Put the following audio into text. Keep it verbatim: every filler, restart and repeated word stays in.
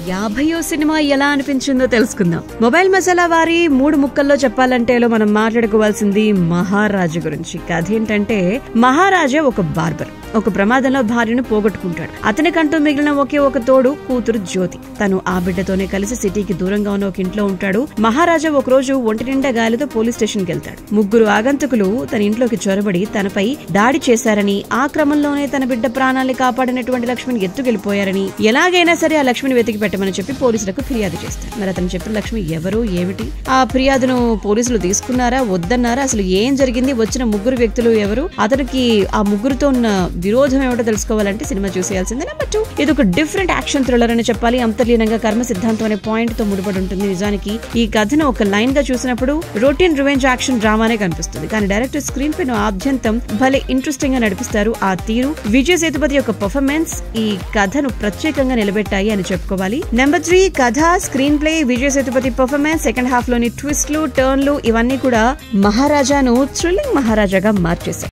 యాభయో cinema ఎలా అనిపించిందో తెలుసుకుందాం. మొబైల్ మసాలా వారి మూడు ముక్కల్లో చెప్పాలంటే మనం మాట్లాడుకోవాల్సింది మహారాజు గురించి. కథ ఏంటంటే, మహారాజా ఒక బార్బర్ ఒక ప్రమాదంలో భార్యను పోగొట్టుకుంటాడు. అతనికంటూ మిగిలిన ఒకే ఒక తోడు కూతురు జ్యోతి. తను ఆ బిడ్డతోనే కలిసి సిటీకి దూరంగా ఉన్న ఒక ఇంట్లో ఉంటాడు. మహారాజా ఒక రోజు ఒంటి నిండా గాలితో పోలీస్ స్టేషన్ కి వెళ్తాడు. ముగ్గురు ఆగంతకులు తన ఇంట్లోకి చొరబడి తనపై దాడి చేశారని, ఆ క్రమంలోనే తన బిడ్డ ప్రాణాన్ని కాపాడినటువంటి లక్ష్మిని ఎత్తుకెళ్లిపోయారని, ఎలాగైనా సరే ఆ లక్ష్మిని వెతికి పెట్టమని చెప్పి పోలీసులకు ఫిర్యాదు చేస్తాడు. మరి అతను చెప్పిన లక్ష్మి ఎవరు, ఏమిటి, ఆ ఫిర్యాదును పోలీసులు తీసుకున్నారా, వద్దన్నారా, అసలు ఏం జరిగింది, వచ్చిన ముగ్గురు వ్యక్తులు ఎవరు, అతనికి ఆ ముగ్గురుతో ఉన్న విరోధం ఏమిటో తెలుసుకోవాలంటే సినిమా చూసేయాల్సిందే. నెంబర్ టూ, ఇది ఒక డిఫరెంట్ యాక్షన్ థ్రిల్లర్ అని చెప్పాలి. అంతర్లీనంగా కర్మ సిద్ధాంతం అనే పాయింట్ తో ముడిపడి ఉంటుంది. నిజానికి ఈ కథను ఒక లైన్ గా చూసినప్పుడు రొటీన్ రివెంజ్ యాక్షన్ డ్రామానే కనిపిస్తుంది. కానీ డైరెక్టర్ స్క్రీన్ పై ఆద్యంతం భలే ఇంట్రెస్టింగ్ గా నడిపిస్తారు. ఆ తీరు, విజయ్ సేతుపతి యొక్క పర్ఫార్మెన్స్ ఈ కథను ప్రత్యేకంగా నిలబెట్టాయి అని చెప్పుకోవాలి. నెంబర్ త్రీ, కథ, screenplay, Vijay Sethupathi performance, second half లోని ట్విస్ట్లు, టర్న్లు ఇవన్నీ కూడా మహారాజాను థ్రిల్లింగ్ మహారాజాగా మార్చేశాయి.